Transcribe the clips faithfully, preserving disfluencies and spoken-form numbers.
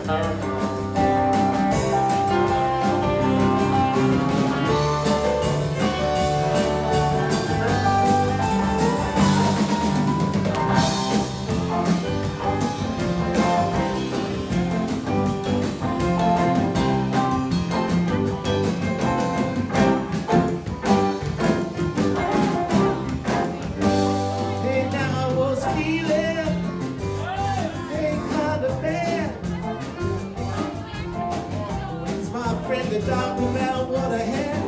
The doctor found what I had.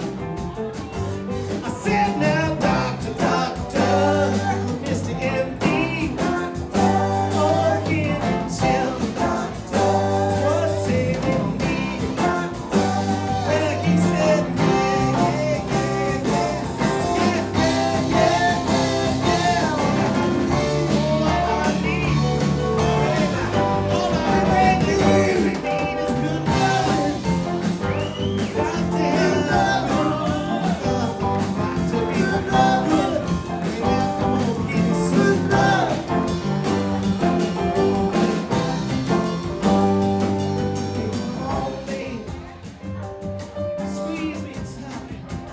I said, now, doctor, doctor, Mister M D, oh, can you tell me, doctor, what's ailing me? Well, he said, yeah, yeah, yeah, yeah, yeah, yeah, yeah. All I need, all I really, really need is good love. Got to have love, got to be good. Yeah, come on, give me some love. Come on, baby, squeeze me tight.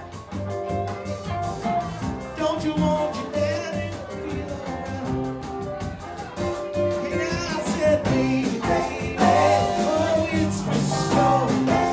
Don't you want your daddy to feel alright? And I said, baby, baby, oh, it's for sure.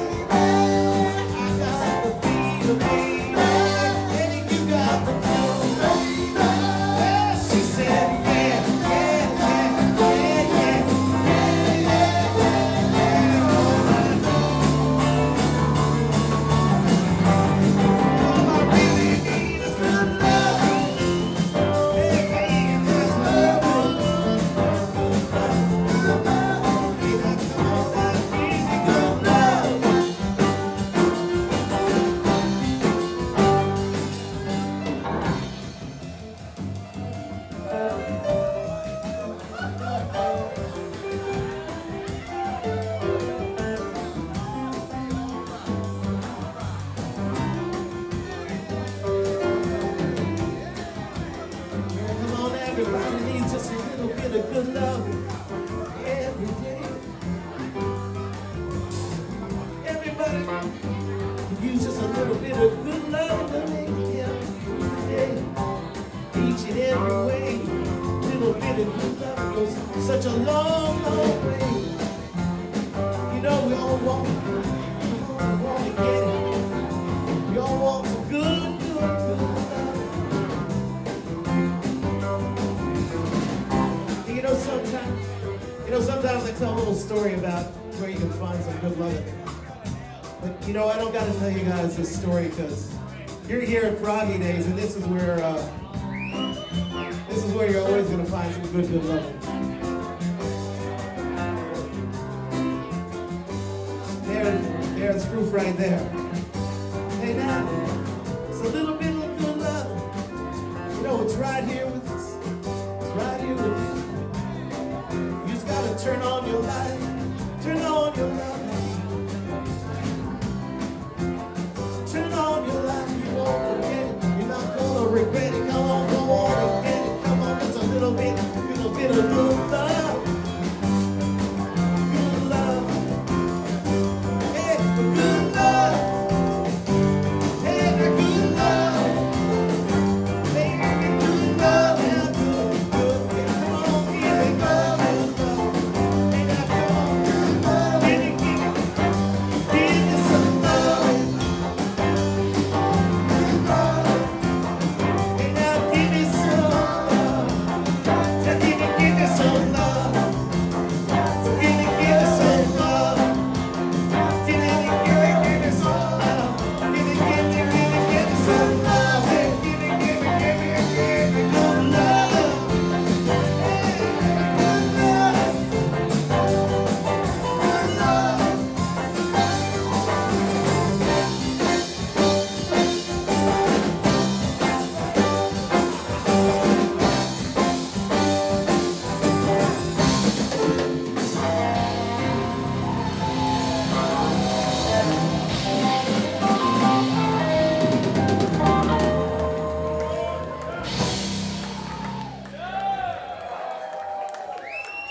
Everybody needs just a little bit of good love every day. Everybody can use just a little bit of good love to make it every day. Each and every way, little bit of good love goes such a long, long way. You know we all want, we all want to get it. We all want some good, good, good love. You know, sometimes, you know, sometimes I tell a little story about where you can find some good love. But, you know, I don't got to tell you guys this story because you're here at Froggy Daze, and this is where, uh, this is where you're always going to find some good, good love. There, there's proof right there. Hey, now, it's a little bit of good love. You know, it's right here with us. It's right here with us. You just gotta turn on your light, turn on your light. Turn on your light, you won't forget it. You're not gonna regret it. Come on, go on and get it. Come on, just a little bit, little bit of good love. Good love. Hey, good love. Hey, good love. Baby, good love. Yeah, good, good. Come on, give me love. Give me some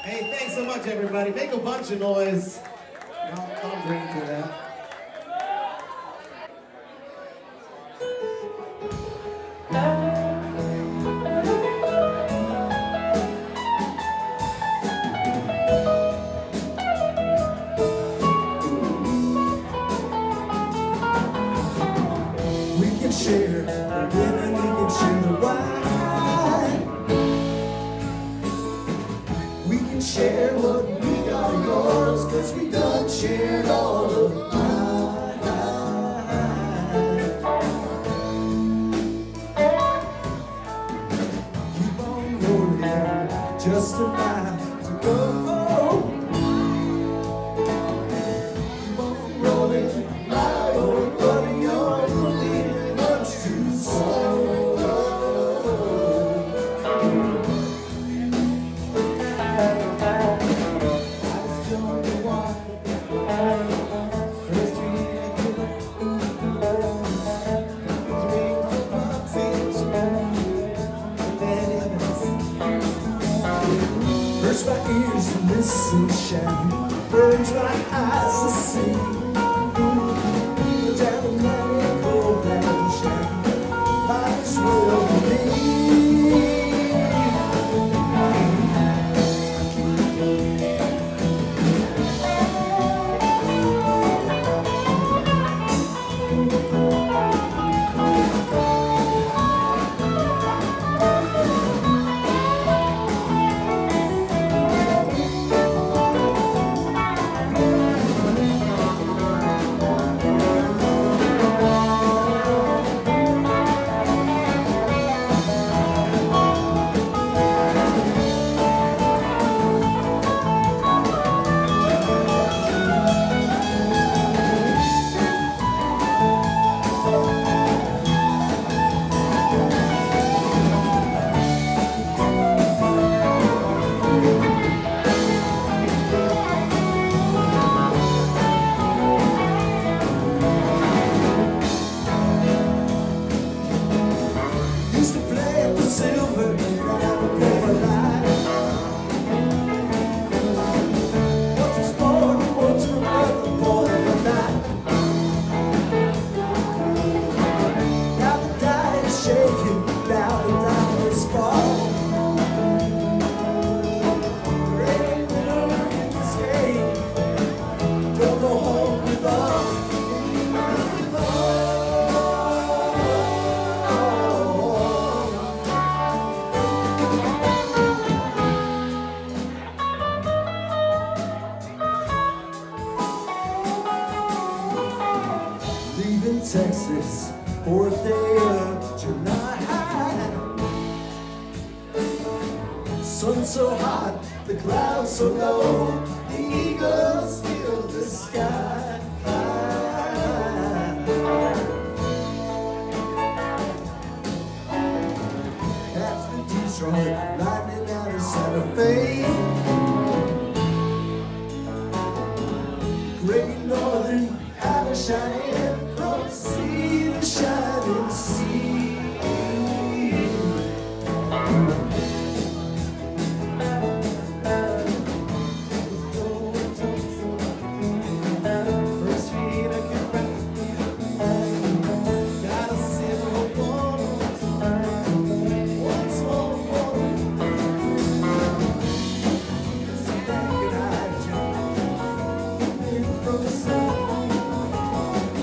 Hey, thanks so much, everybody. Make a bunch of noise. I'll, I'll drink for that. We can share the women, we can share the wine. We can share what we got yours, cause we done shared all of mine. Keep on rolling, just a mile to go. Keep on rolling, my old buddy, you're moving much too slow. Hurts my ears to listen, shine, burns my eyes to see. Down the night, cold and shine, might as well be. Used to play for silver, now I play for life. Once was born, once was another boy of night. Now the die is shaking, now the diamonds fall. There ain't no in this game, don't go home with all. Leaving Texas for a day of July. Sun so hot, the clouds so low, the eagles fill the sky. That's the Detroit lightning out of Santa Fe. Great Northern out of Cheyenne, from sea to shining sea. First feet I can ride. Gotta sit on one. Once more, So back and I jump in from the sun.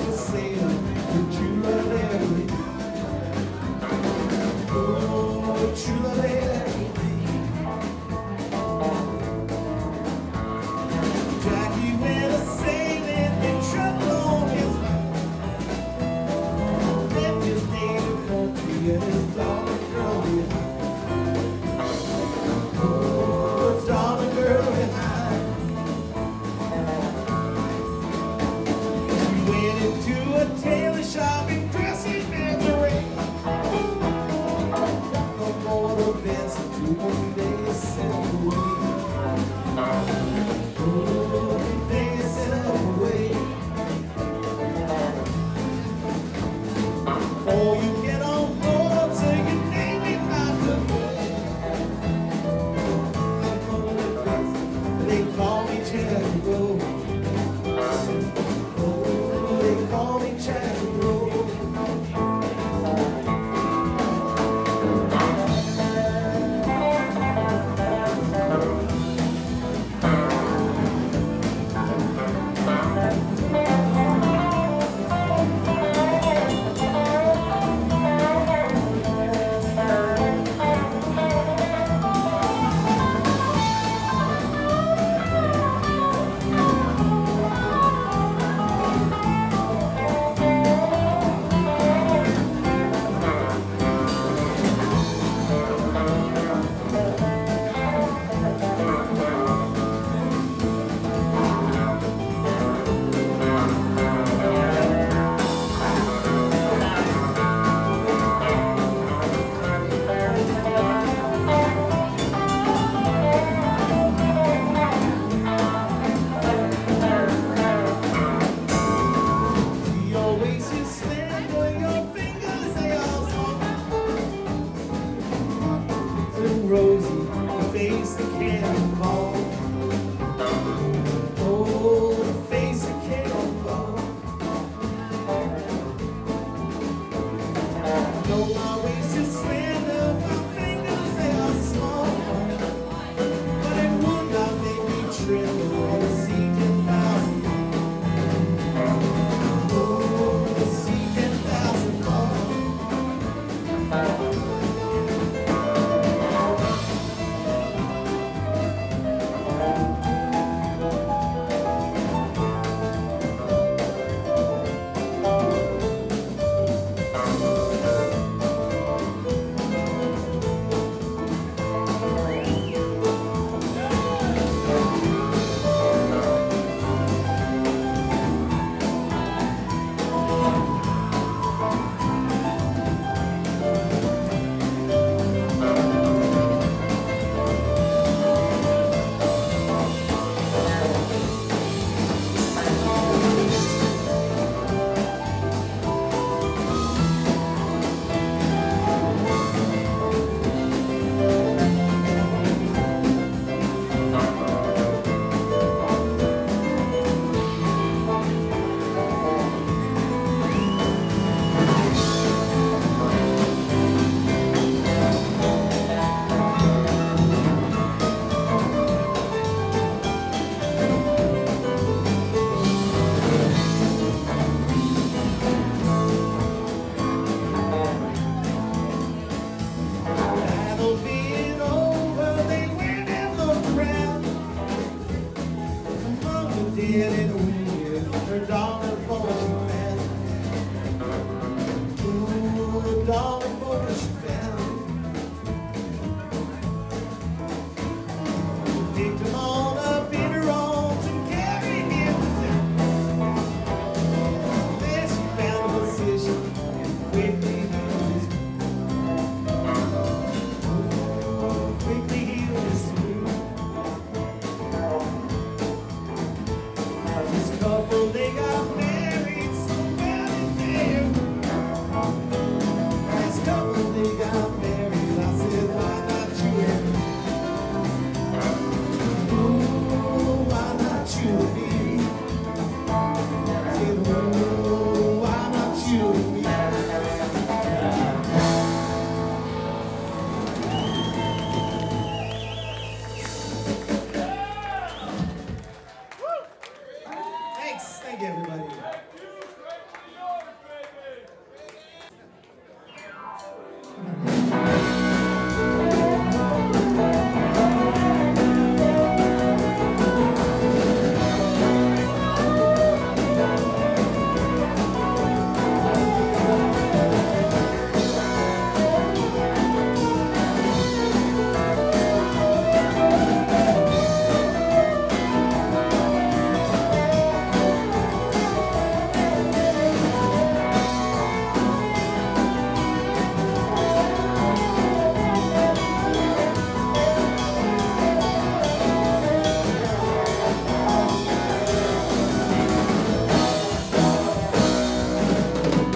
to sail with true love Larry. Oh, true love Larry. Jackie went a sailing in trouble on his left his native country and his darling girl behind. Oh, darling girl behind. We went into a tailor shop and dressing lingerie. No more events to one day set away. Oh, they set away. Oh, you get on board, so you name it not the way. They call me Jericho. Oh, they call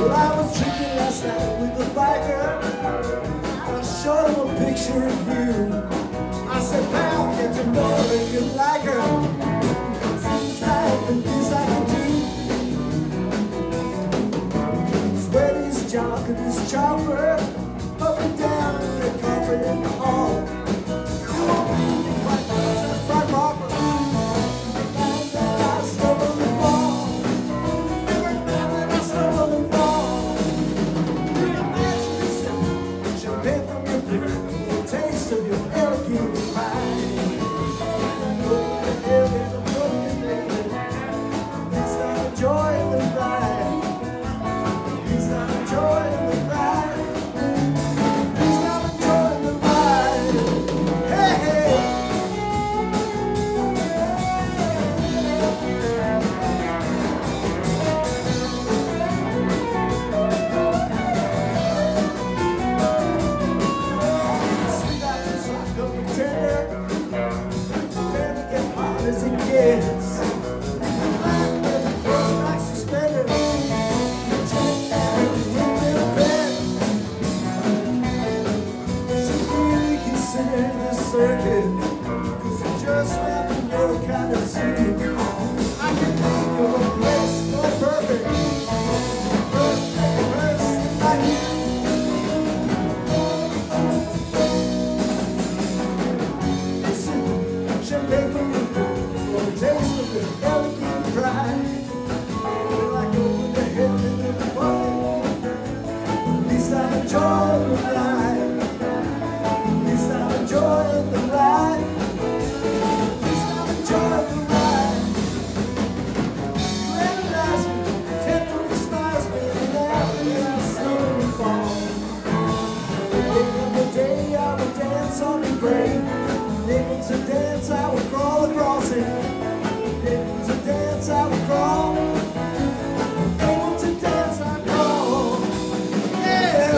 Well, I was drinking last night with a biker. I showed him a picture of you. I said, pal, get to know her, you like her. Seems like the things I can do. Sweat his jock and his chopper, up and down the carpet in the hall. You won't believe me quite much, that's my proper. And then I stumble and fall. Every time that I stumble and fall. You imagine yourself, champagne from your beer, the taste of your elegant pie. And I go to heaven, I'm looking, baby. It's not a joy in the ride. It's not a joy in the ride. It's not a joy in the ride. Hey, hey. Sweet apple sock up and tender. Never get hot as it gets. Black leather clothes like suspenders. Check out the window bed. You should really consider this circuit, 'cause you just never know the kind of scene. I can think of a place so perfect. Perfect person like you. Listen, champagne from the for the taste of your elegant pride. Well, I go with the head in the body. At least I enjoy the ride. At least I enjoy the ride. At least I enjoy the ride. You analyze me, tenderly despise me, and after I slowly fall. Day after day I will dance on the grave. Able to dance, I will crawl across it. Able to dance, I will crawl. Able to dance, I crawl. Yeah.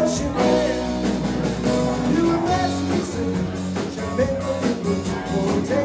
Take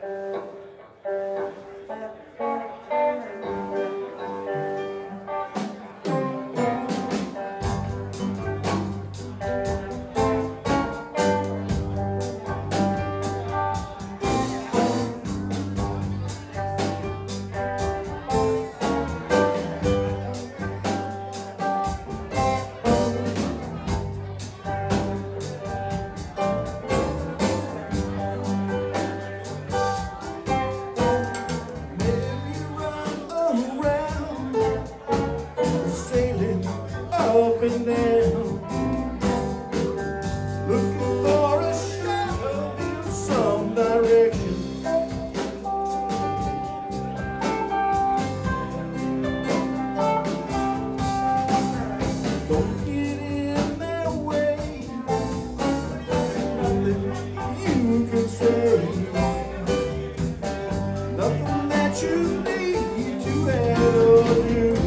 Up and down, looking for a shadow in some direction. Don't get in their way, nothing you can say, nothing that you need to add or do.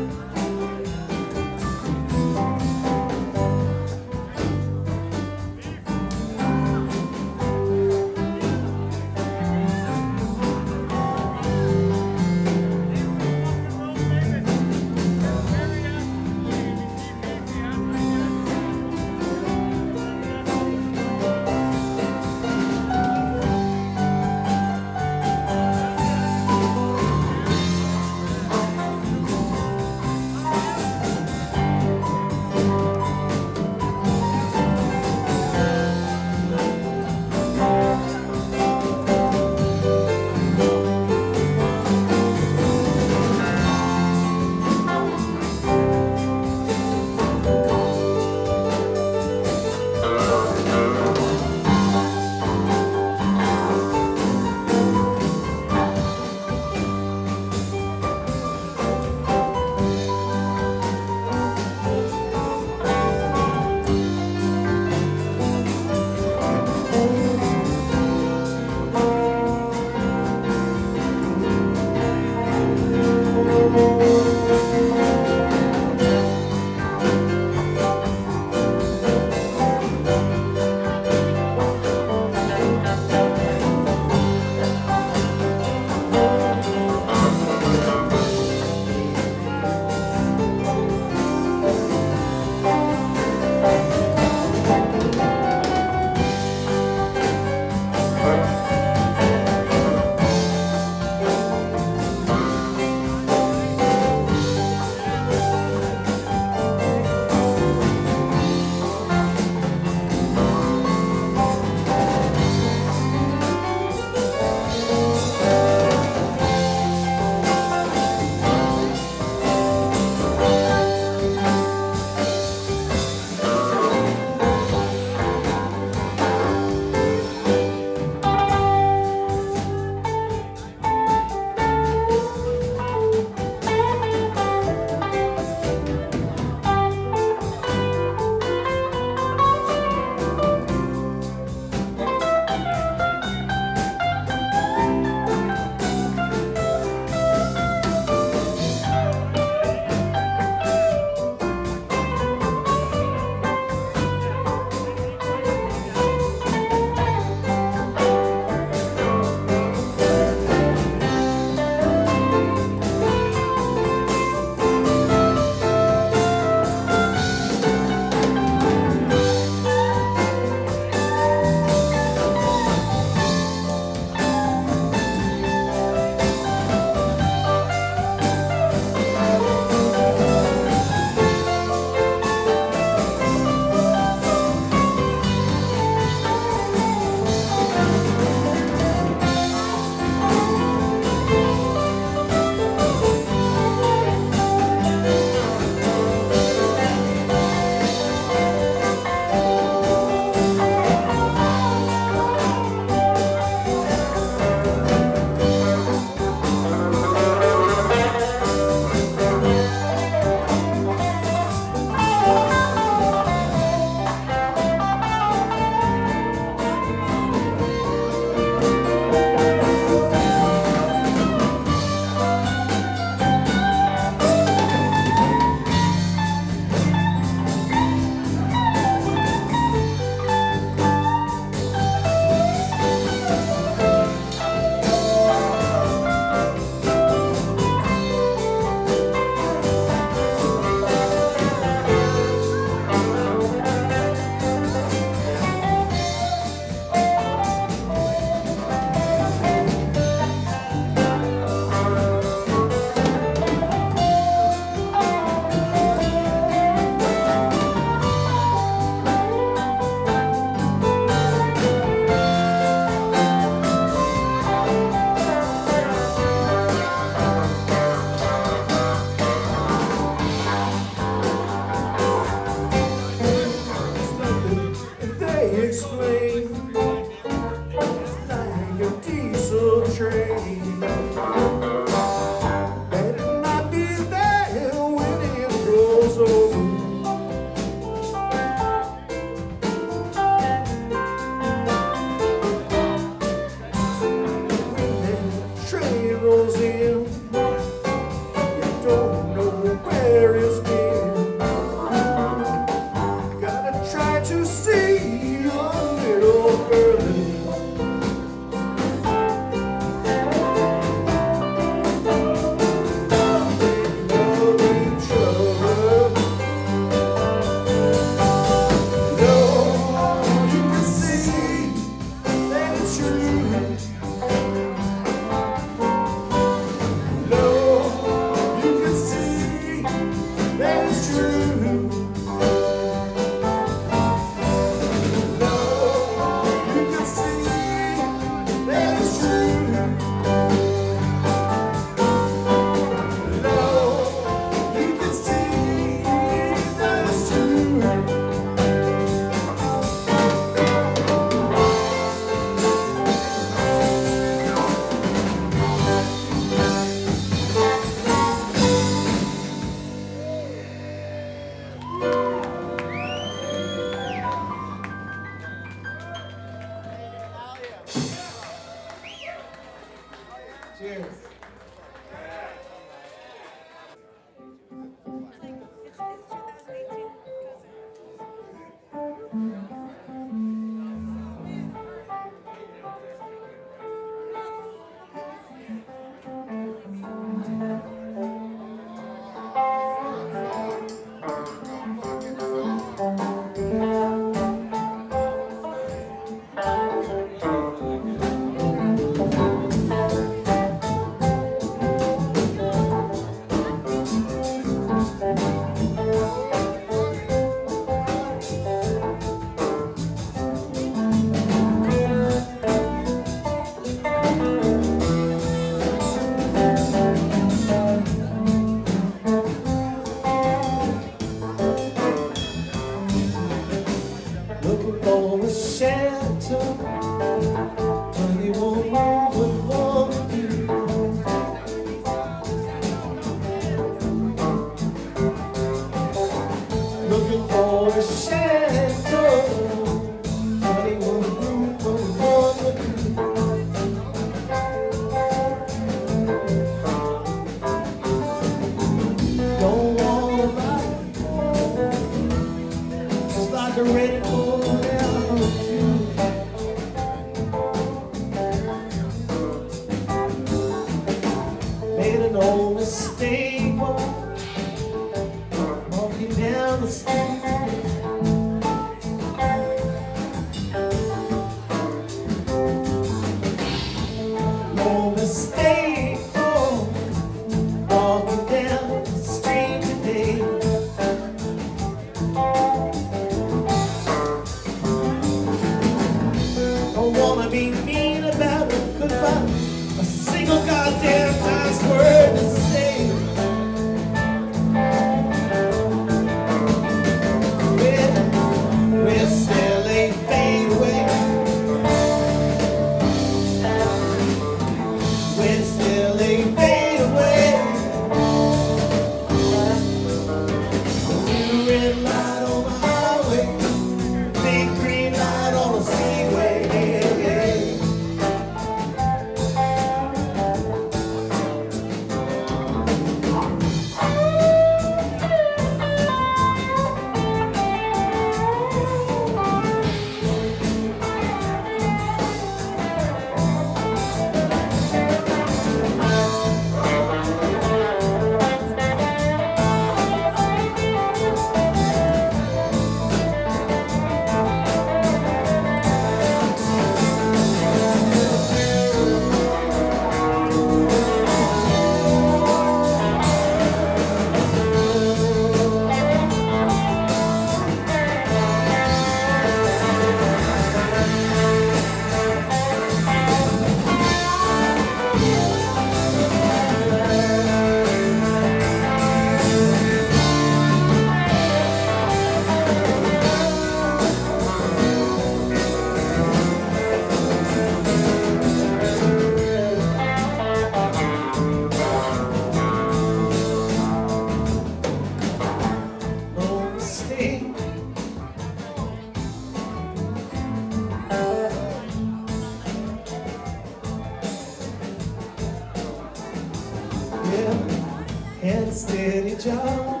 and steady job.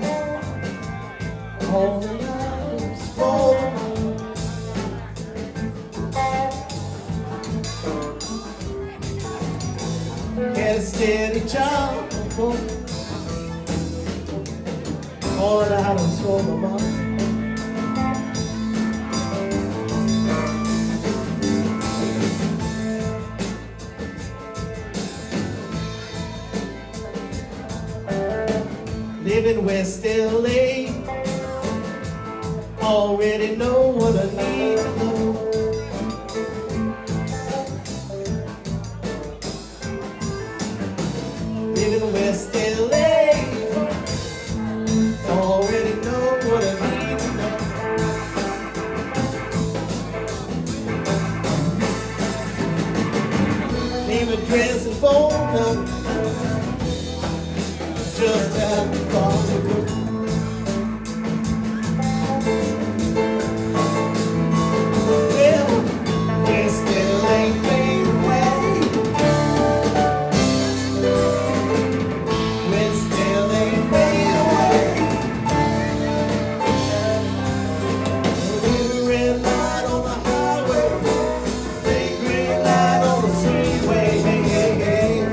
All the lives fall. Get a steady job. All the lives for my mom. Live in West L A, already know what I need to know. Live in West L A, already know what I need to know. Name, address, and phone number, just have to call the well, we still ain't made away. We still ain't made away. Leave a red light on the highway, big green light on the freeway. Hey, hey, hey.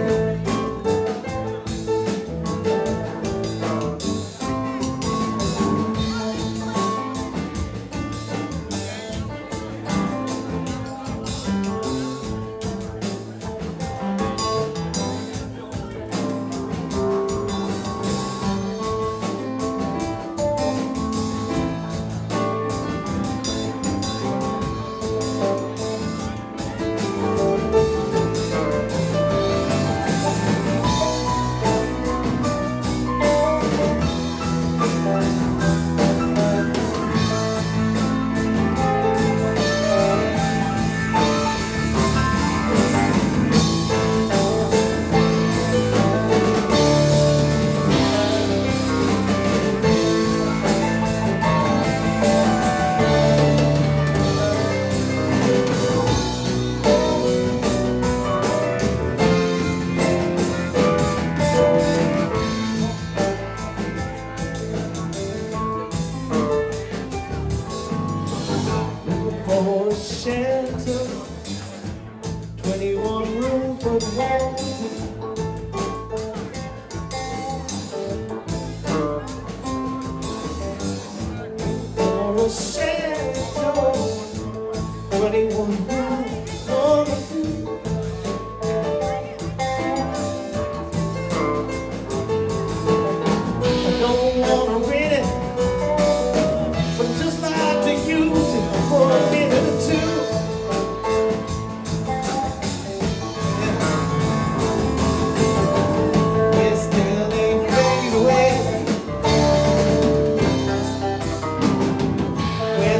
For a shelter, twenty-one rooms but one. For a shelter, twenty-one rooms for the two. I don't want to rent it, but just like to use it for a minute or two. We still ain't fade away. We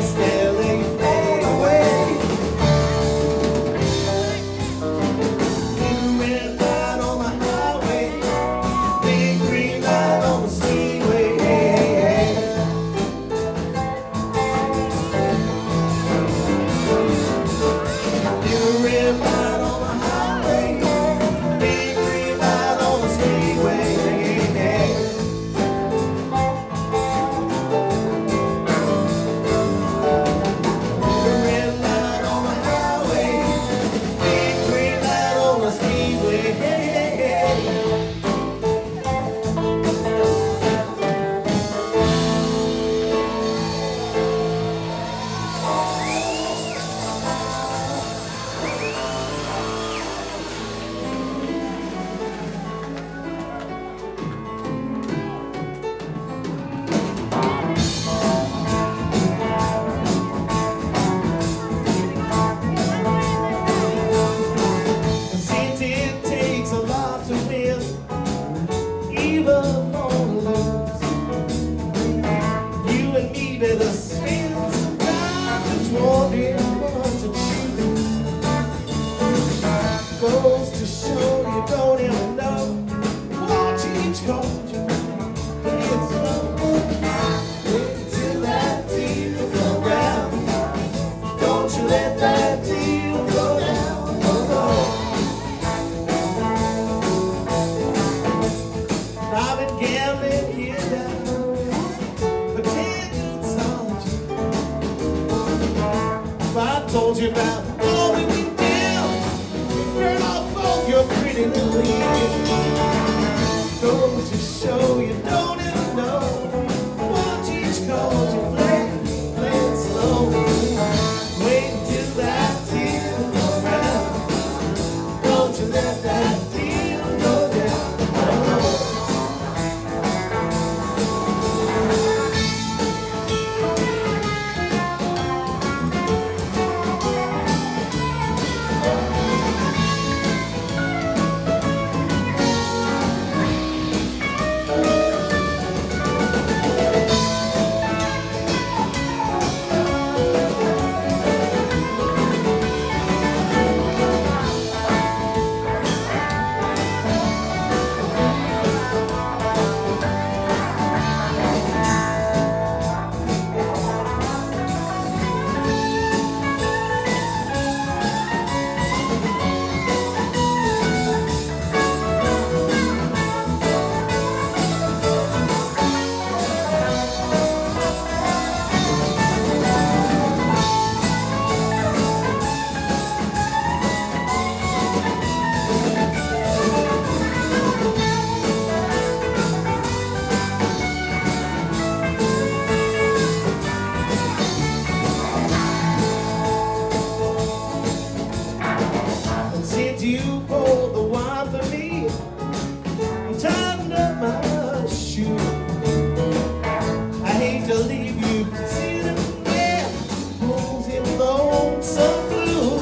Can't let you down. Pretend it's all a joke. If I told you about all we went down, burn off all your pretty little leaves. Goes to show you don't ever know what each chord you play, play it slow. Wait till that deal goes round. Don't you let that deal go down. Since you poured the wine for me, I'm tightened up my shoe. I hate to leave you sitting there, pulls in lonesome blue.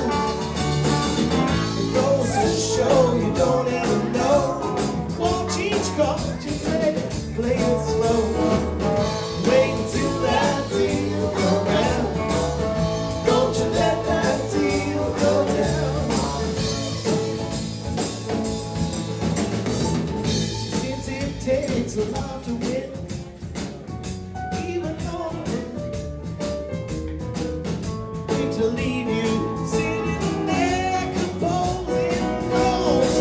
It goes to show you don't ever know. Won't each chord you play, play it slow. Wait till that deal go round. Don't you let that deal go down. Takes a lot to win, even though I to leave you sitting there composing notes.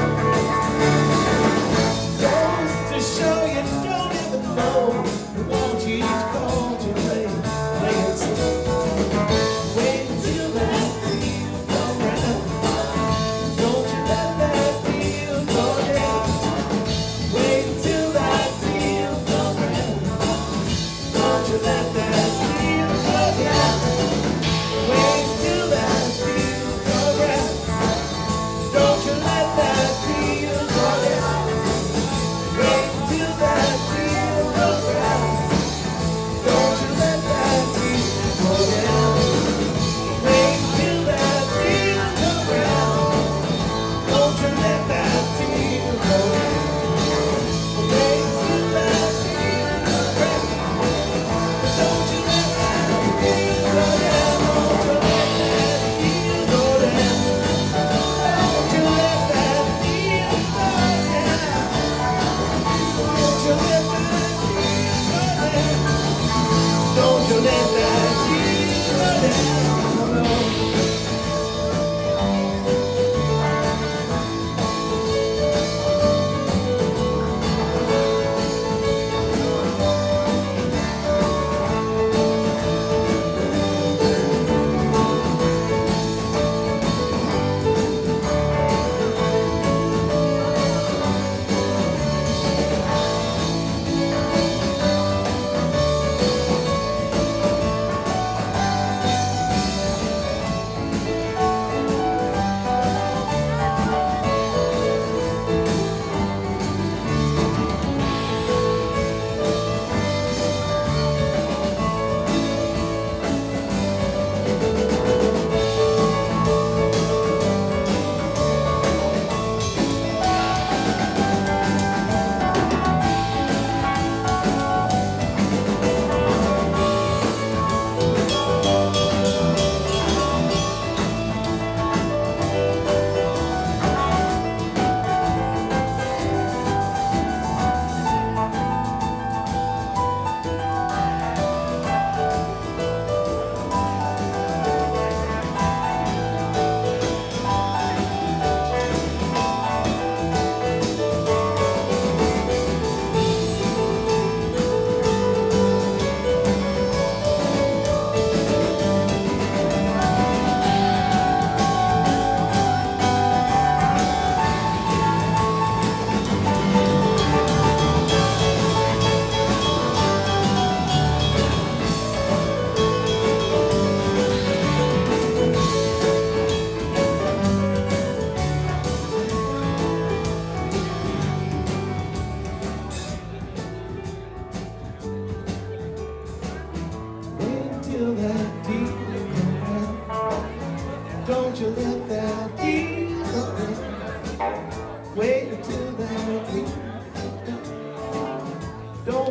Goes to show you don't even know. Won't you each chord you play, play it slow. Wait until that deal go round. Don't you let that deal go down. Wait until that deal comes around. Don't you let that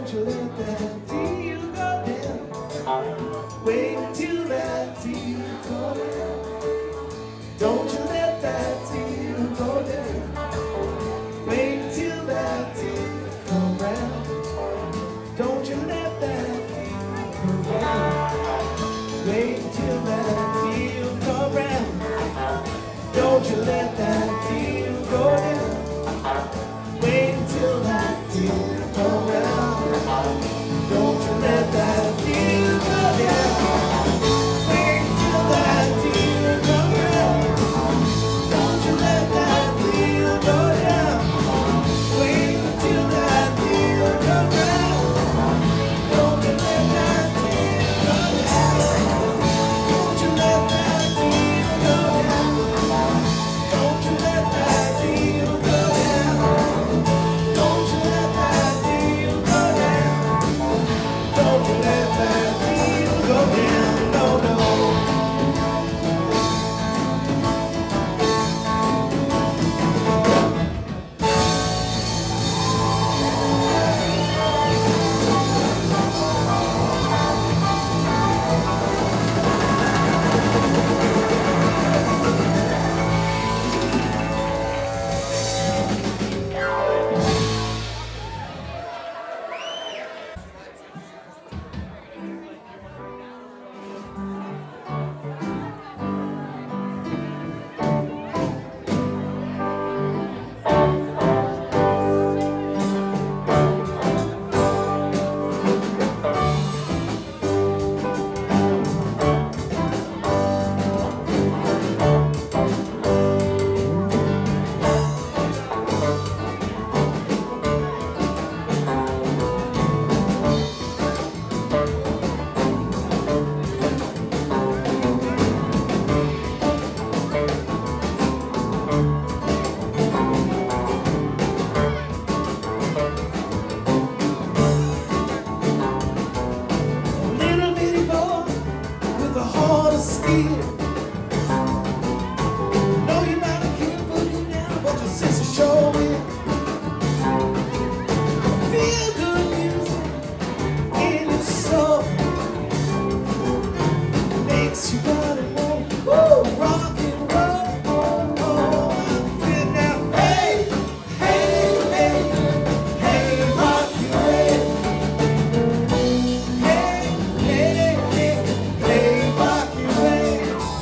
Don't you let that deal go down. Wait until that deal go down. Don't you let that deal go down. Wait until that deal come round. Don't you let that deal come round. Wait until that deal come round. Don't you let that deal go down. Wait until that deal come round. Don't you let that deal go down. Wait until that deal come round. Don't you let that deal go down. Wait until that deal come round. Don't you let that deal go down. Don't you let that deal go down. Don't you let that deal go down. Don't you let that deal go down. Don't you let that deal go down. No, no. Little bitty boy with a heart of steel. Know you might have can't put you down, but your sister sure will. Feel good music in your soul makes you body want woo, rock and roll. Oh, I'm good now. Hey, hey, hey, hey, rock you ready. Hey, hey, hey, hey, rock you ready.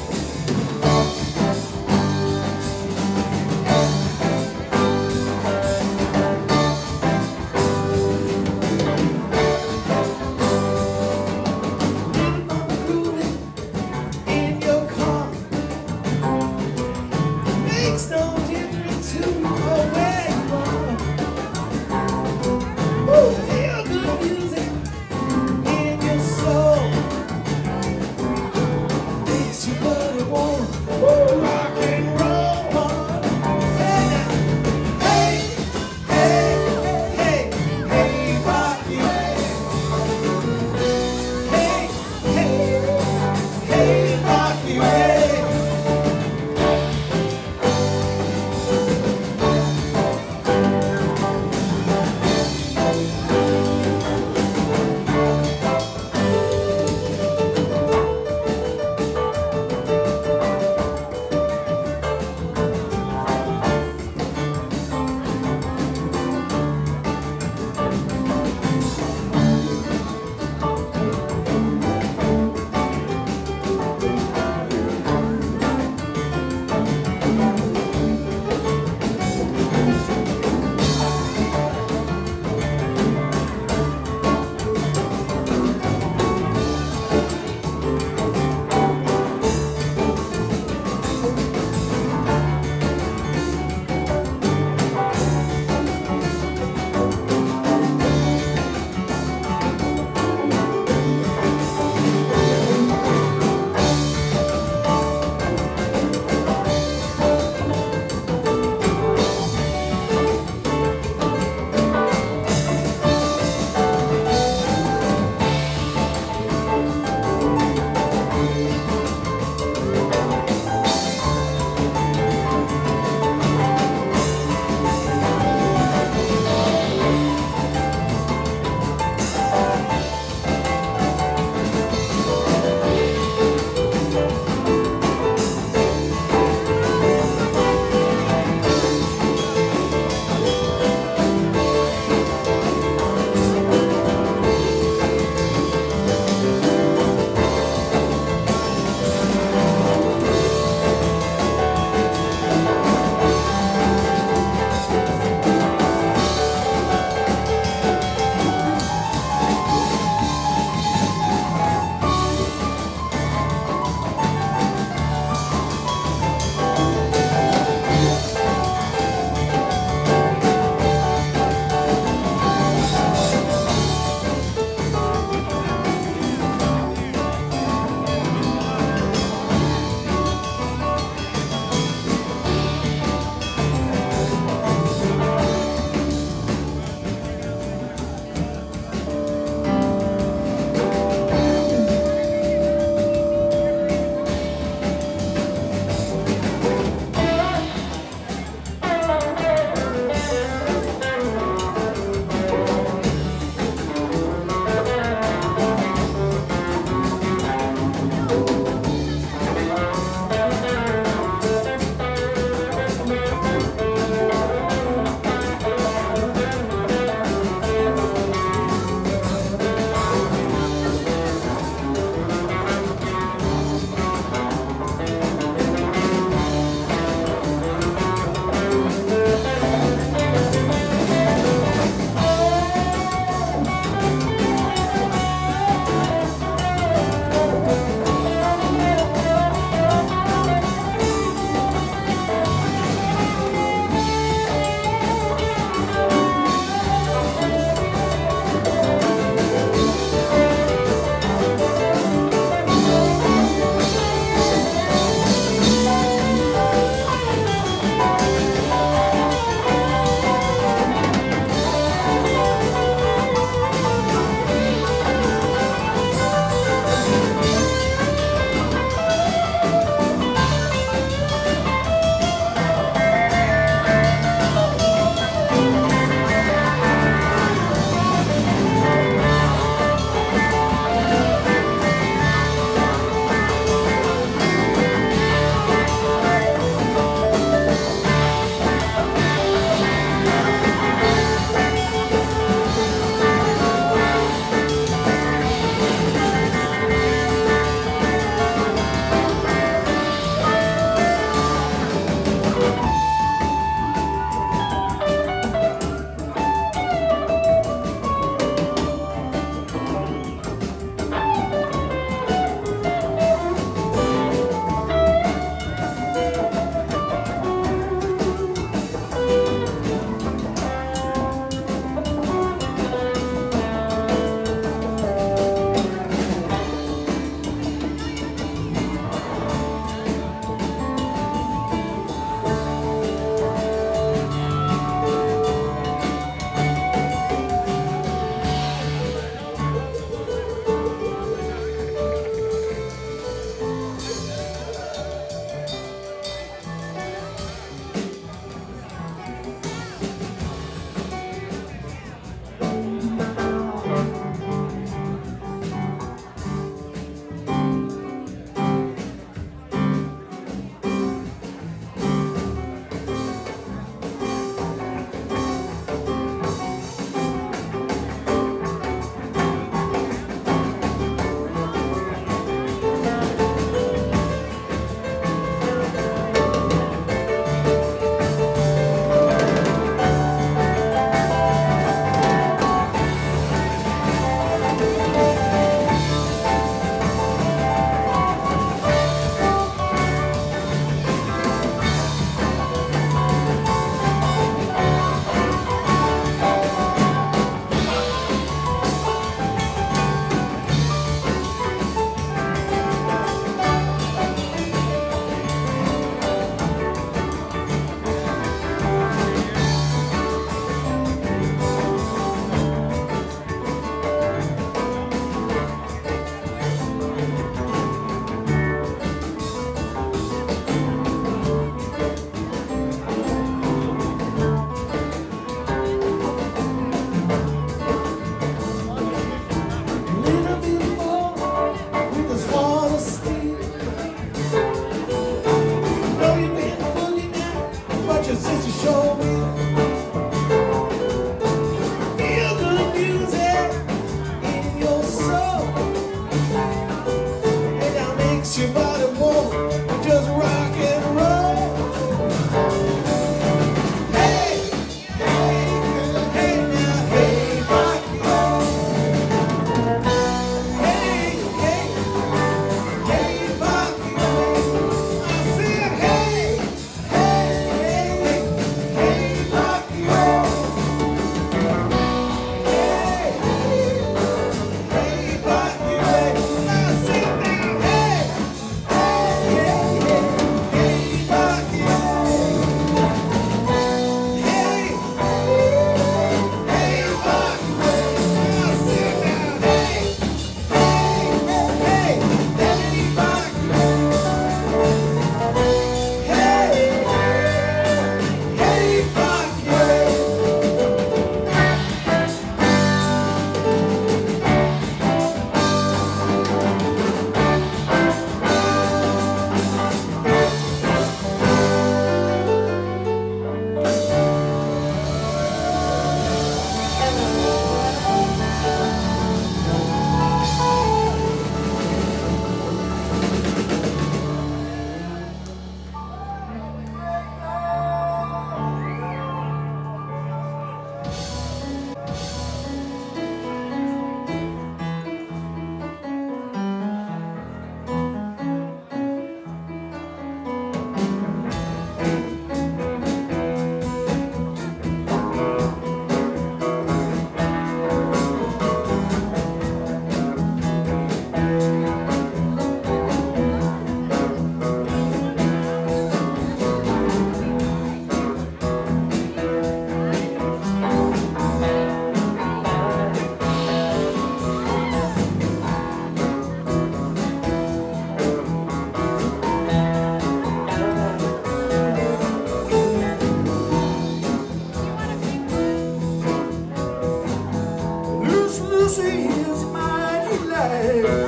This is my life.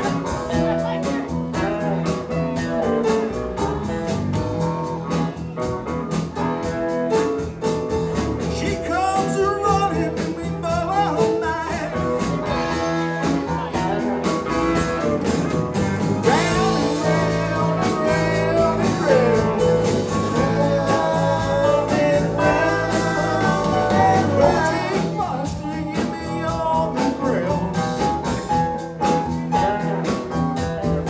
She comes running and we follow her night. Round and round and round and round. Round and round and round. She wants to get me on the ground.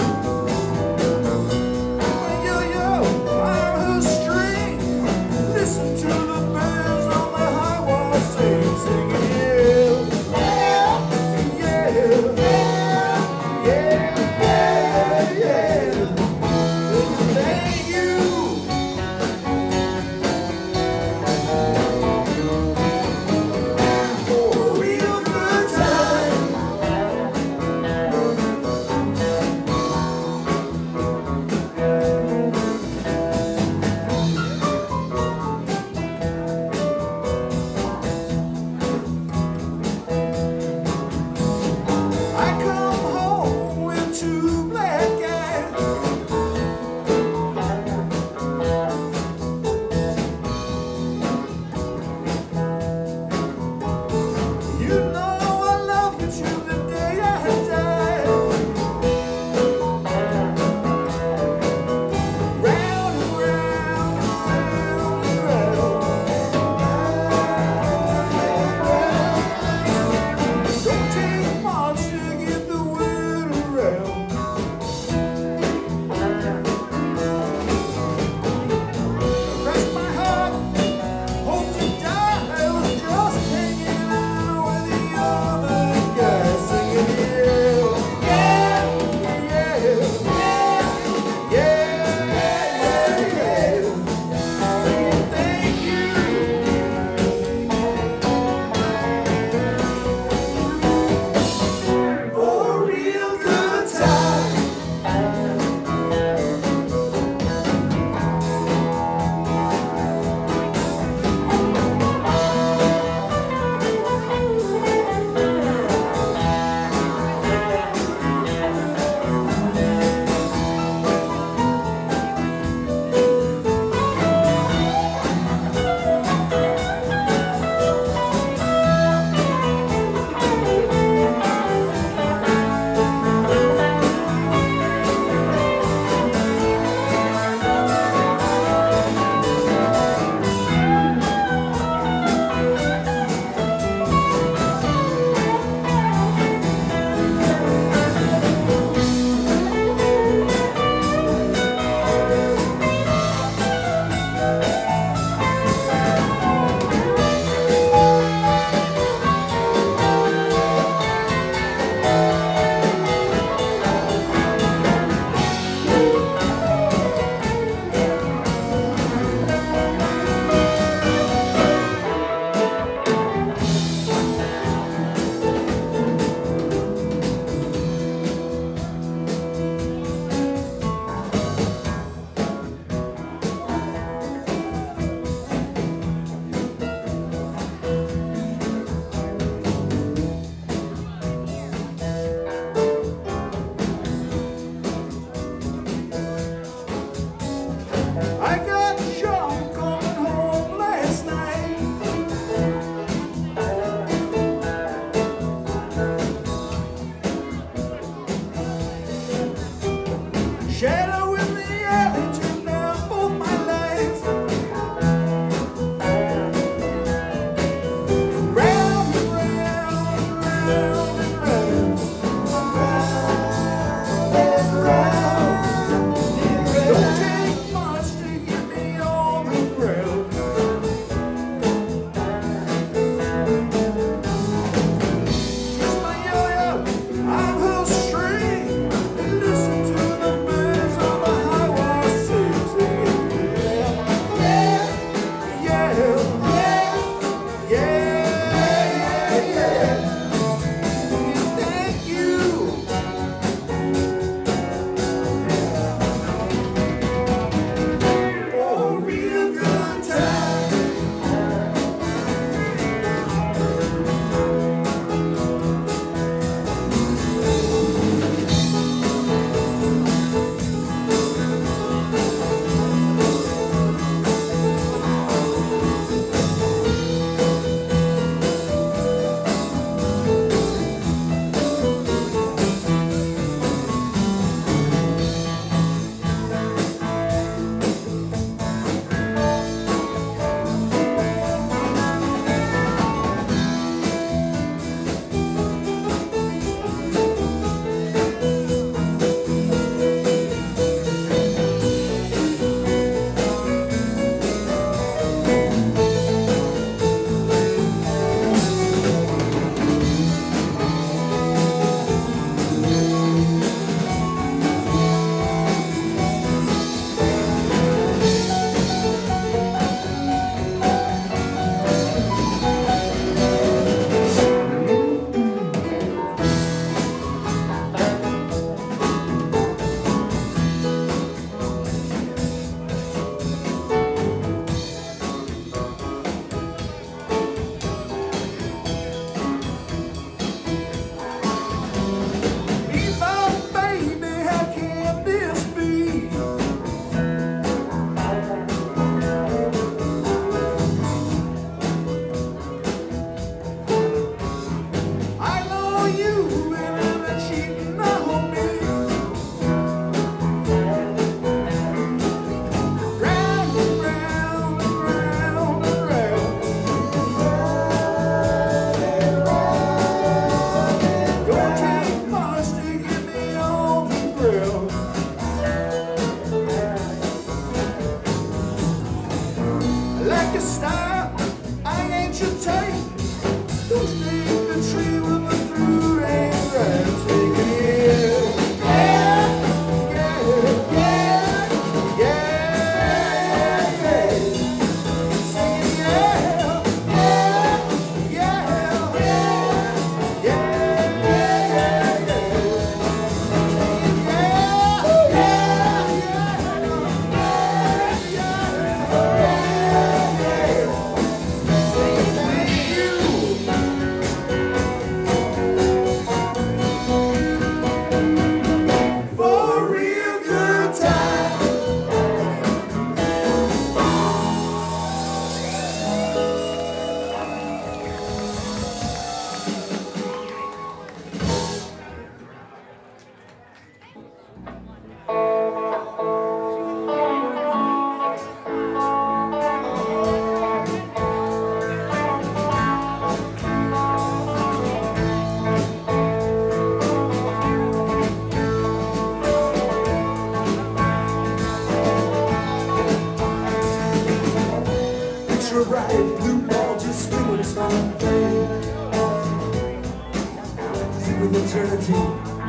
with eternity.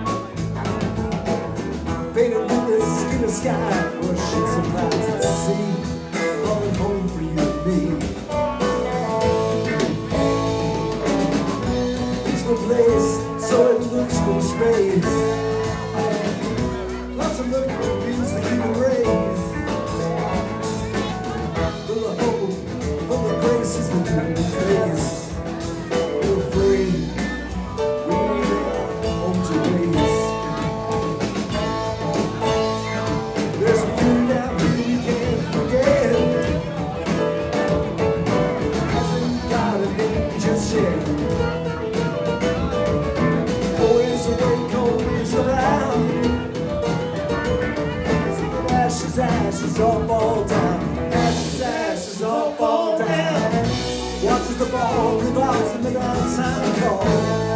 Painted with the skin of sky, or ships and clouds at sea, falling home for you and me. Peaceful place, so it looks from space. Lots of mercury beams the human rays. Full of hope, full of grace is the human face. We're free, we're home to raise. There's a few down here we can't forget. Hasn't got a name just yet. Always awake, always around. Ashes, ashes all fall down. Ashes, ashes all fall down. Watches the ball revolves in the nighttime call.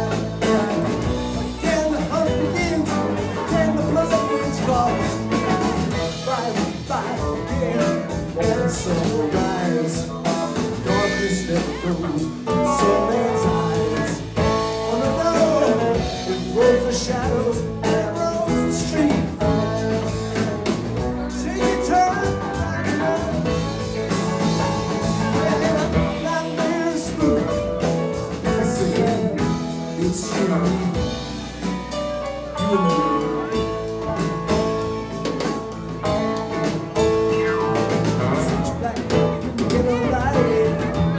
Can the hunt begin? Can the blood winds fall? Fight, fight again. Morning sun will rise. Darkness never goes in man's eyes. On the road, it rolls the shadows and it rolls the street. Take your turn. Nightmare spook. Yes, again, it's you and me. You and me. Switch black, get a light.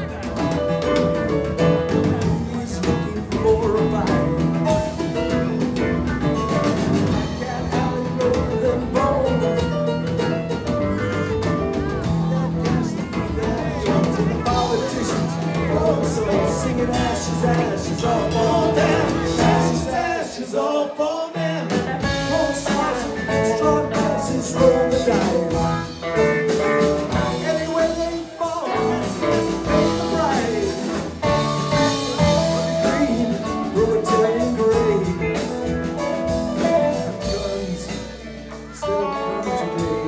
He's looking for a fight. Cat alley road and bone. That gas to the drums and the politicians. Oh, so singing ashes, ashes all fall down. Ashes, ashes all fall down. Cold stars, strong houses roll the dice. Anywhere they fall, pay the price. Green, proletarian gray. Guns still free today.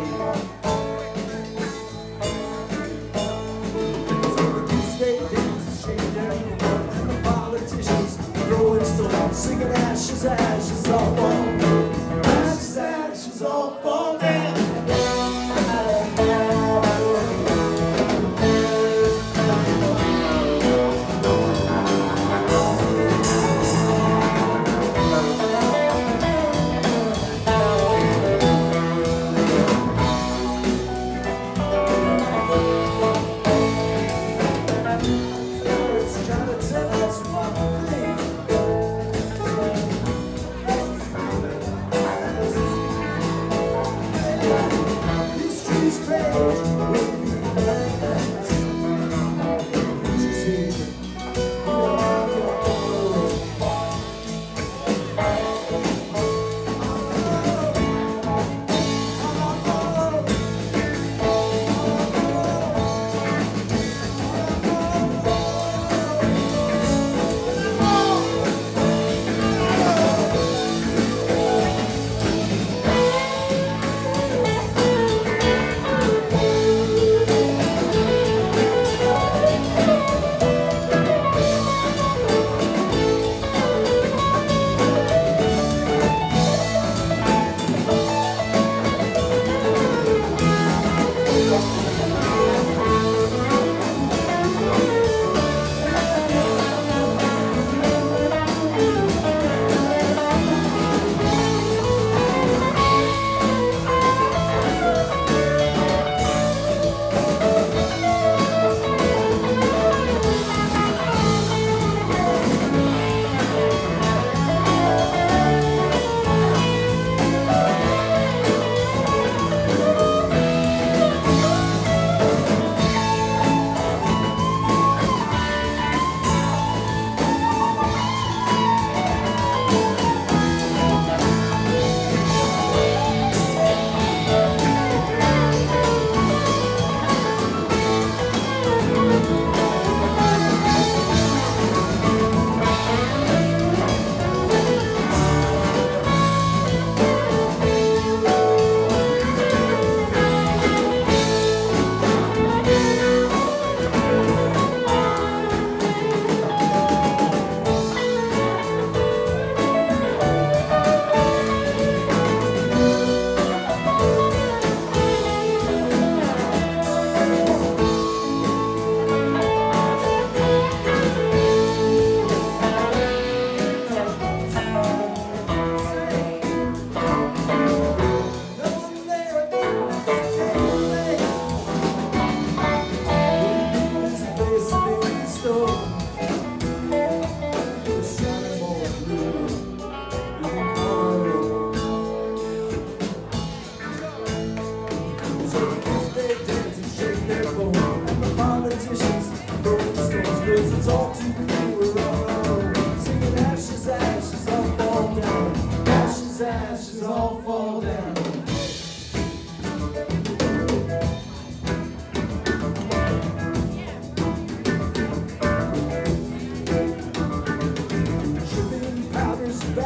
So the kids they dance, shake their hands, and the politicians throwing stones, singing ashes, ashes all fall. Ashes, ashes all fall down. Spirits trying to tell us one thing.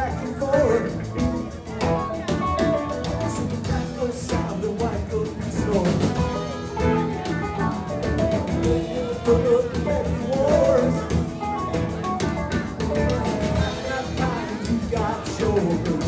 back and forth. So the black goes south, the white goes north. Put up the petty wars. That mind you got yours.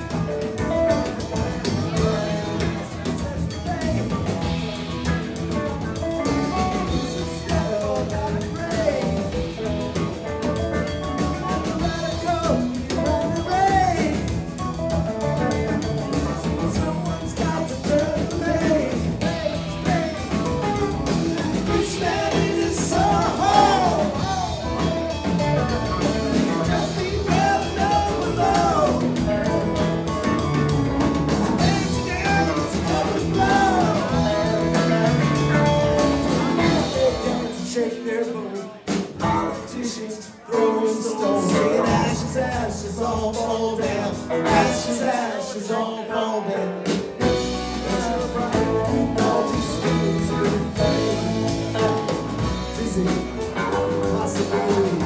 Shake their booty, politicians throwing stones, saying ashes, ashes, all fall down. Ashes, ashes, all fall down. There's a bright all these spirits will fade. Dizzy, possibility.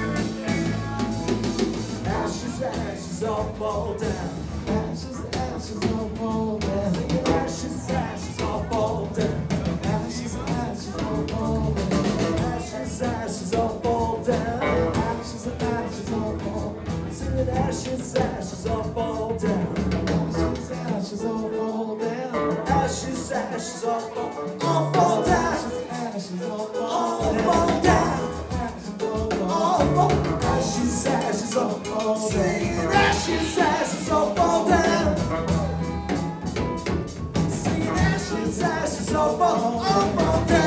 Ashes, ashes, all fall down. Ashes, ashes, all fall down. Ashes, ashes, all fall down. Ashes, ashes, all fall down. Ashes, ashes, all fall down. Ashes, ashes, all fall. Sing it, ashes, ashes, all fall down. Ashes, ashes, all fall down. Ashes, ashes, all fall. All fall down. Ashes, all fall. All fall down. All fall. Ashes, ashes, all fall. Sing it, ashes, ashes, all fall down. Sing it, ashes, ashes, all fall. All fall down.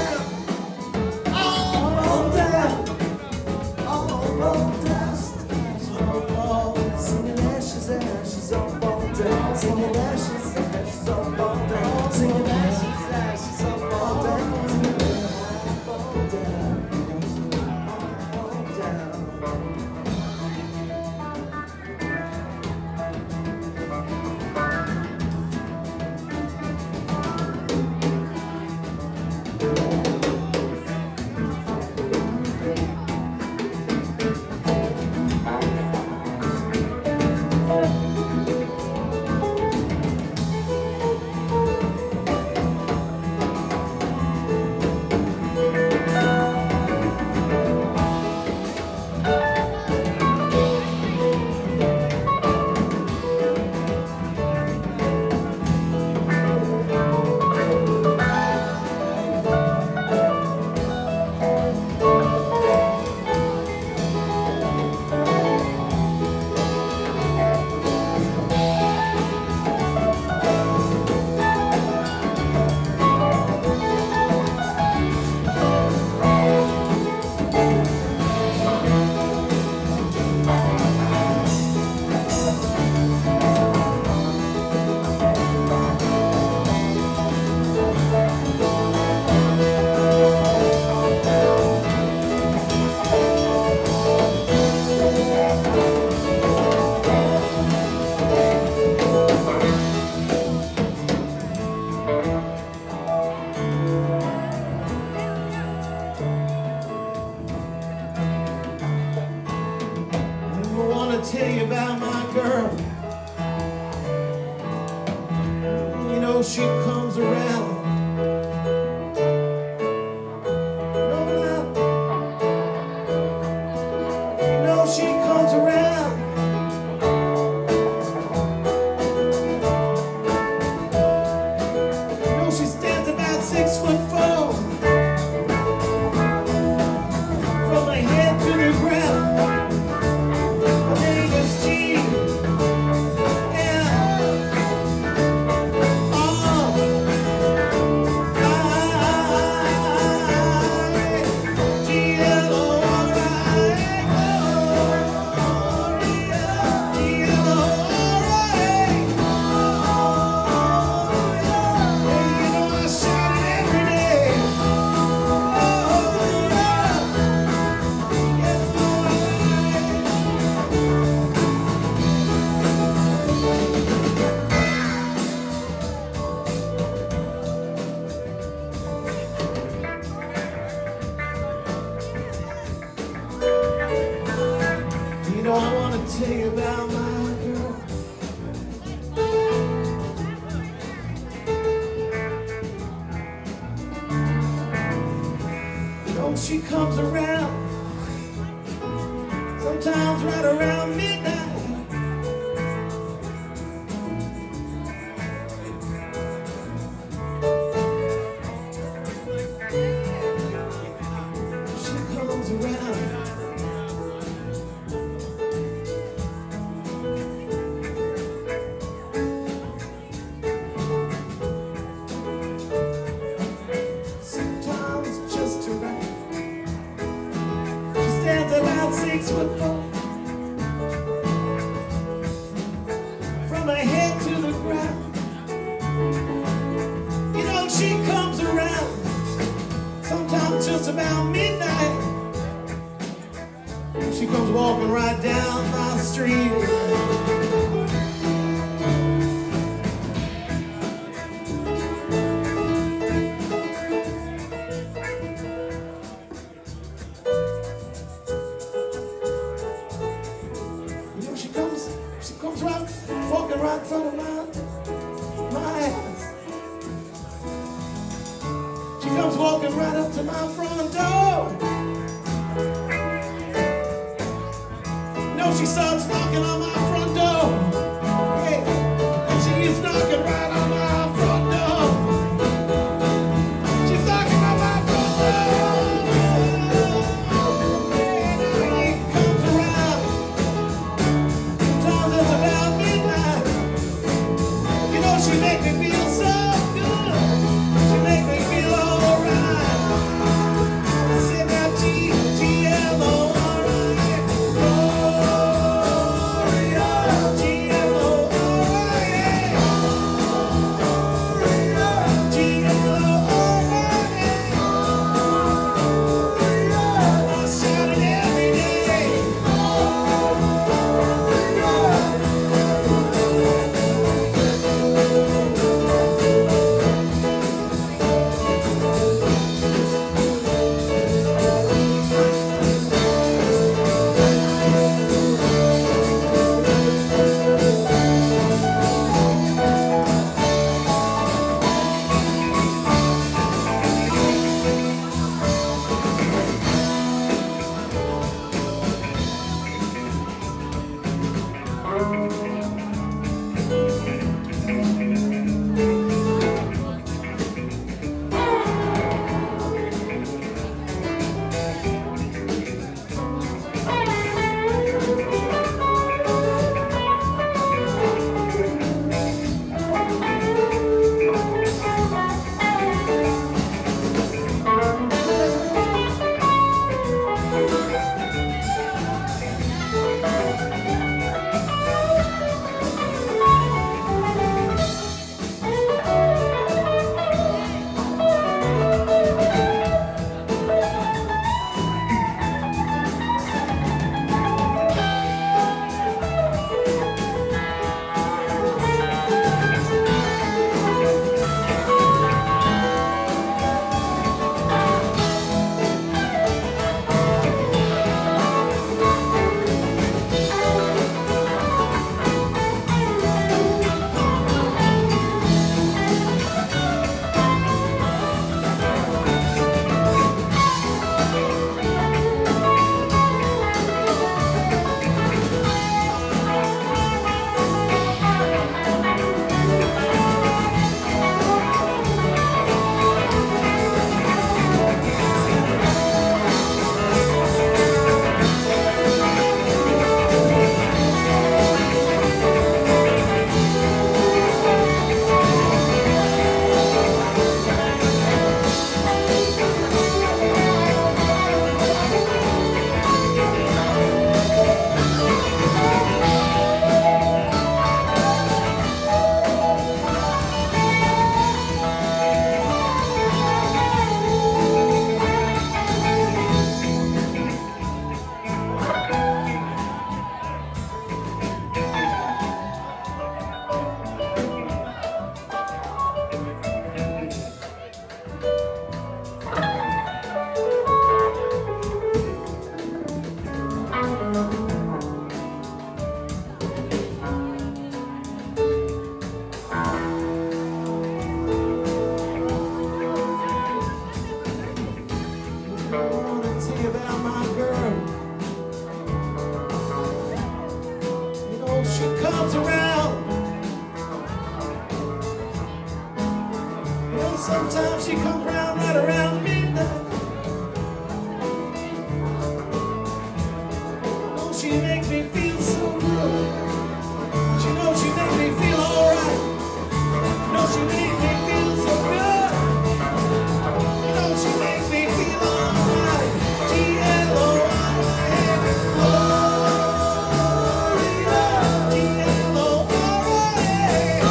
Singing ashes, ashes, all fall down. Singing ashes, ashes, all fall down. Fall down, fall down. Tell you about my girl. You know she comes around. No, no. You know she comes around. You know she stands about six foot four. From my head to the ground. Oh, comes around, sometimes right around midnight. She comes around. Sometimes just around. She stands about six foot four. From her head to the ground. You know she comes around. Sometimes just about midnight. She comes walking right down my street. You know she comes, she comes right, walking right in front of my, my house. She comes walking right up to my front door. No, she starts knocking on my front door. Yeah, and she is knocking right on my front door. She's knocking on my front door. Yeah, now he comes around. Sometimes it's about midnight. You know she make me feel so good. She make me feel alright. Say now G, G L O R I. know she comes around. You know, sometimes she comes around right around midnight. Oh, she makes me feel so good. She knows she makes me feel alright. You know, she makes me feel so good. You know, she makes me feel alright. G L O R I A. G L O R I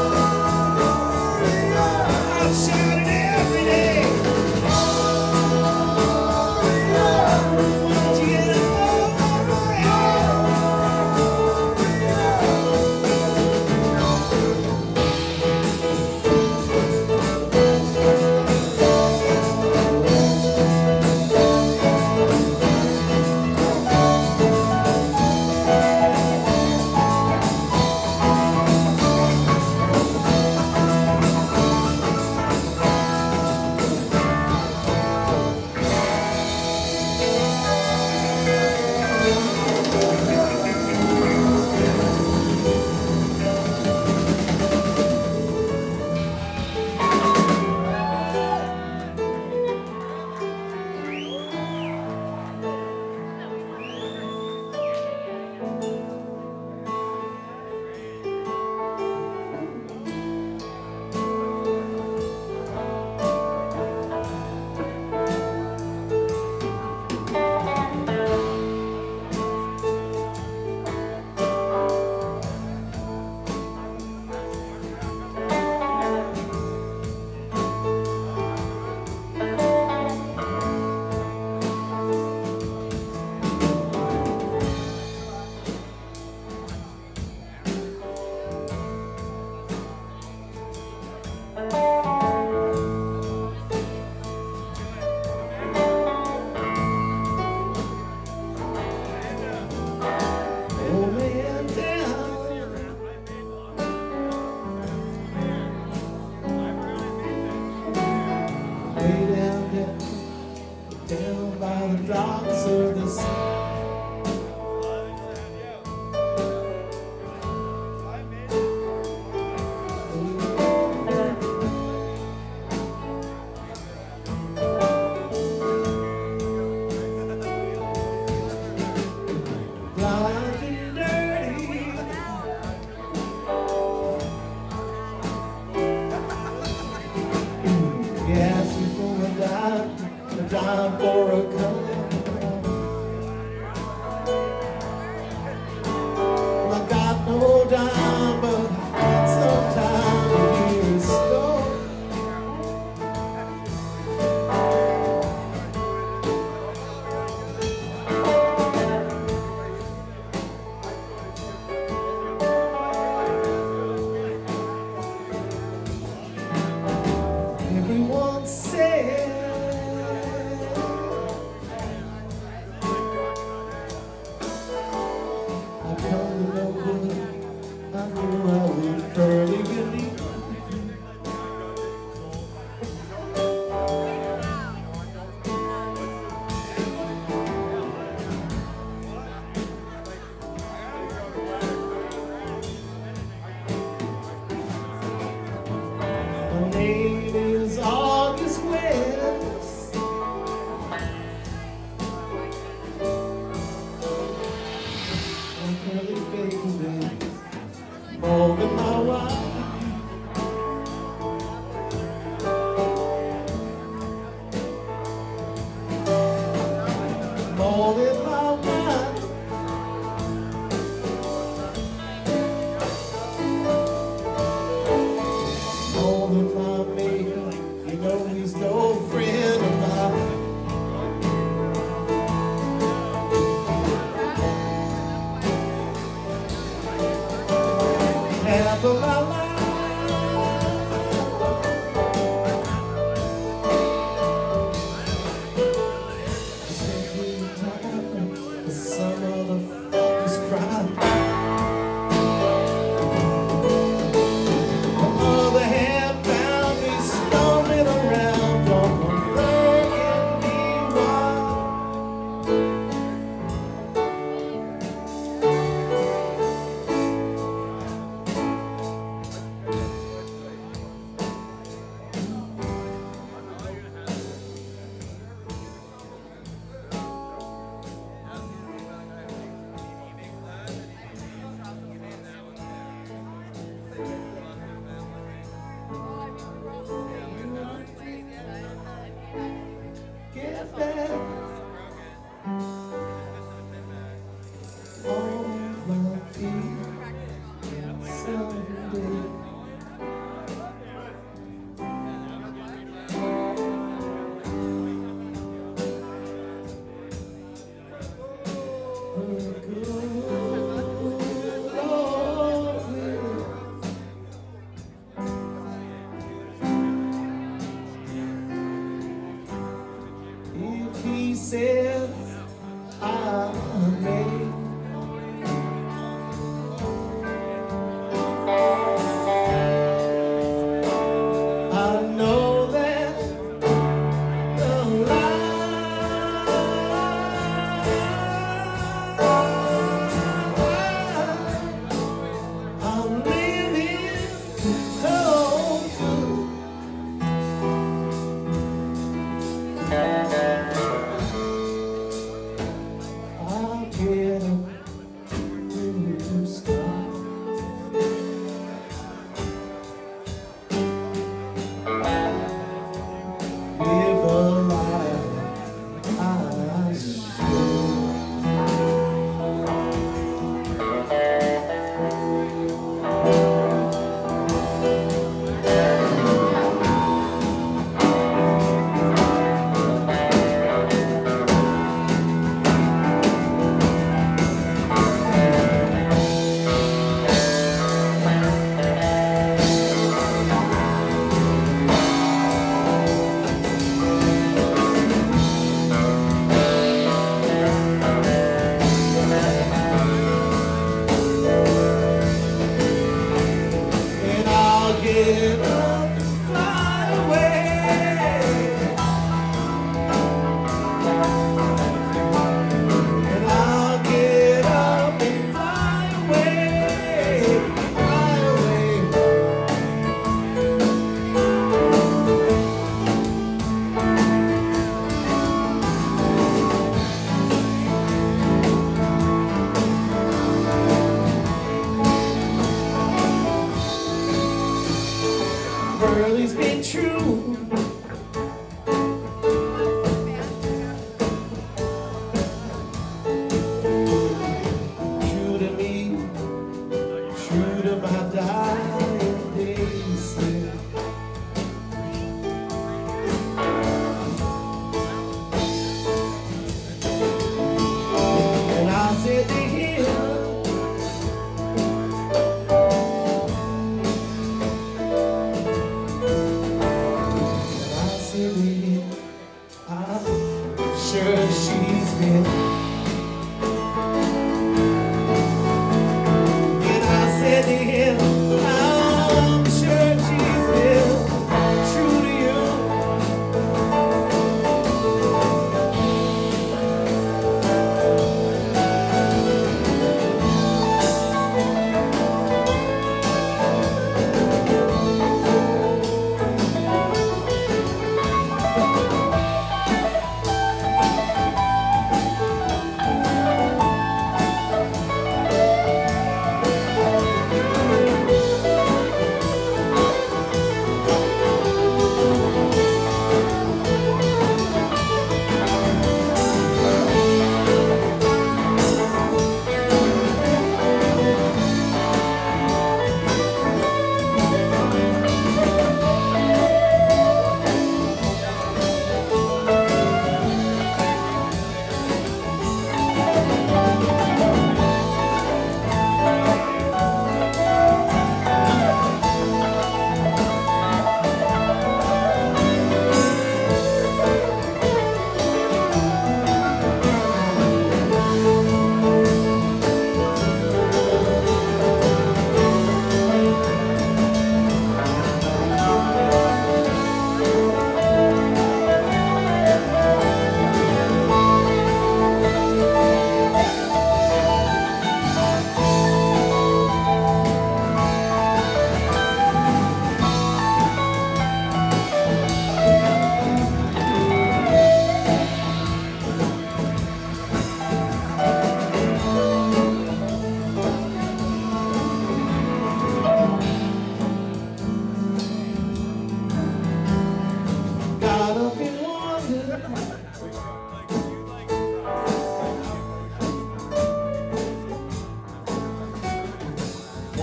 A. I'm shouting every day. G L O R I Get back on my feet someday. If he says I'm made, I know that the lie I'm living so good. I'll get up to start. Live a life I should. And I'll get up and fly away. And I'll get up and fly away, fly away. Burley's been true. True to me, true to my dying days. And I said to him,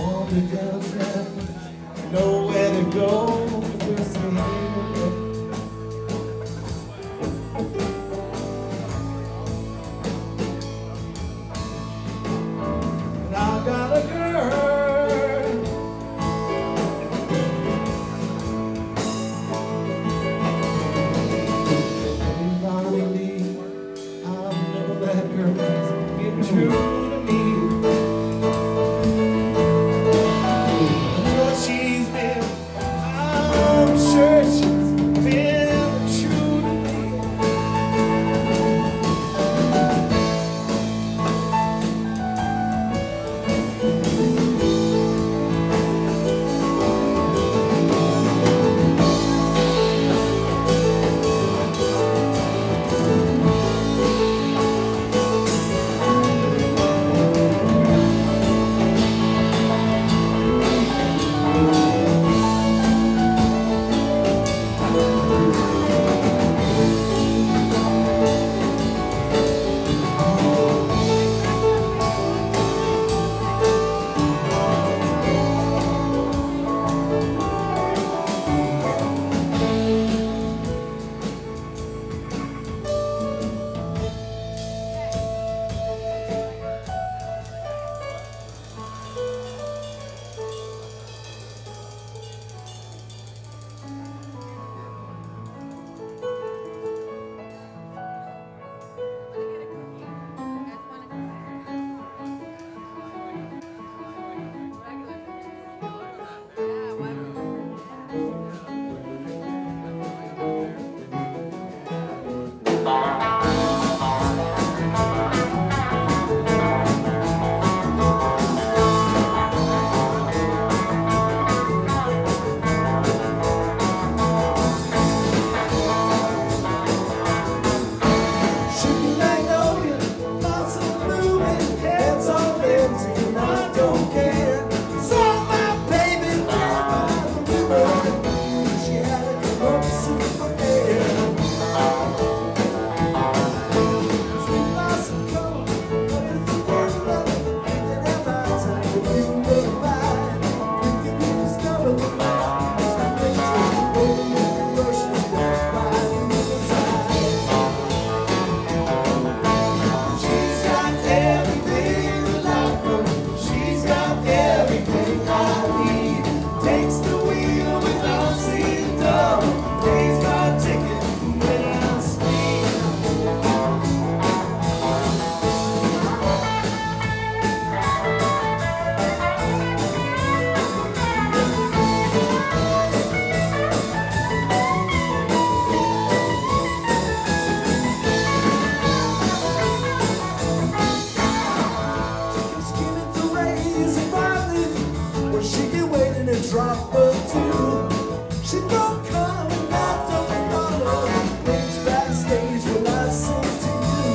want to go down, nowhere to go, just to hear. And I got a girl, and finally, I know that girl's been true to me. Sure, she's been true to me. Drop or two. She don't come and I don't follow. Things backstage will I sing to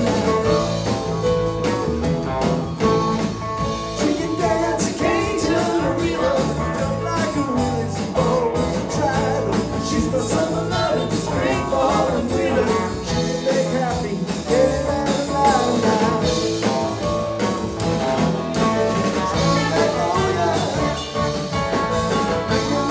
you. She can dance a Cajun or reel, jump like a whiz, ball with a trident. She's the summer love in the spring, fall and winter. She can make happy, get it out of line now. She can make all that.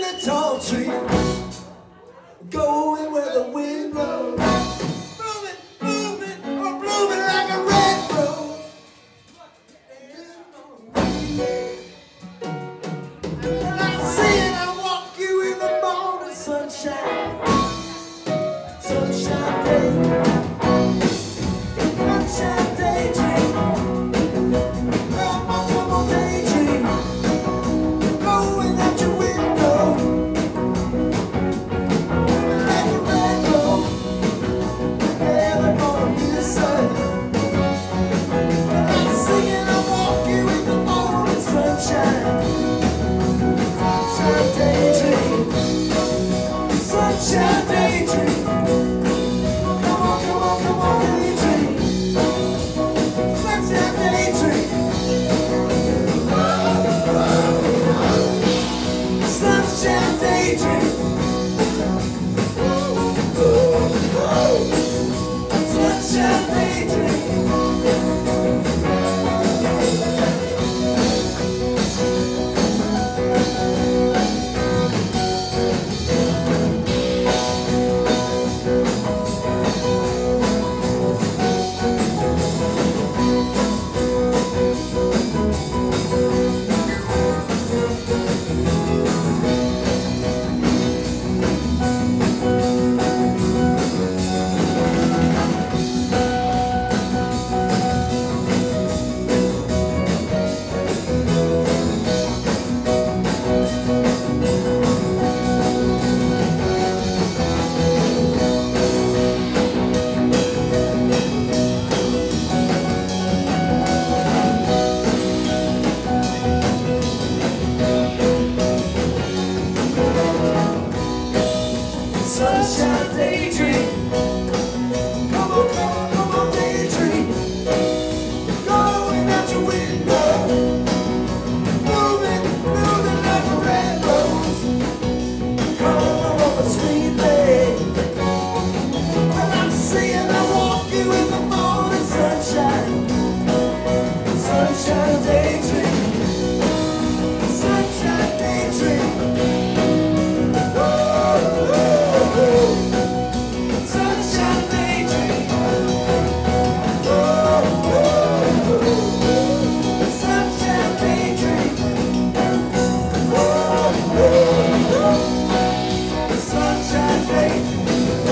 a tall tree, going where the wind blows, moving, moving, or blooming like a red rose. And I see it, I walk you in the morning sunshine, sunshine day, sunshine daydream. Come on, come on, daydream, going out your window like a red rose. Never gonna be the same. And I'm singing, I walk you in the morning sunshine, sunshine daydream, sunshine daydream. Come on, come on, come on, daydream, sunshine daydream, sunshine daydream, sunshine daydream. Sunshine daydream. Come on, come on, come on, daydream. Going out your window, moving, moving like a red rose. Come on, sweet lady. When I'm seeing, I walk you in the morning sunshine, sunshine daydream, sunshine daydream. Sunshine daydream, sunshine daydream, sunshine daydream.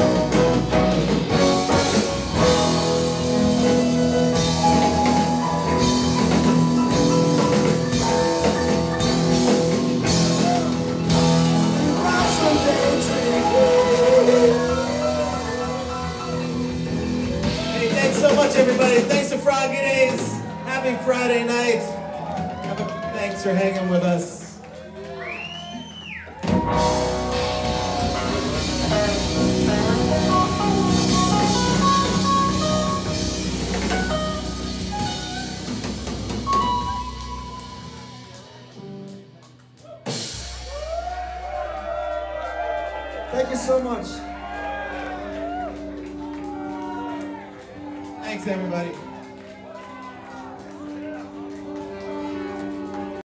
Blossom daydream. Hey, thanks so much, everybody. Thanks to Froggy Daze. Happy Friday night. Have a- Thanks for hanging with us. Thank you so much. Thanks, everybody.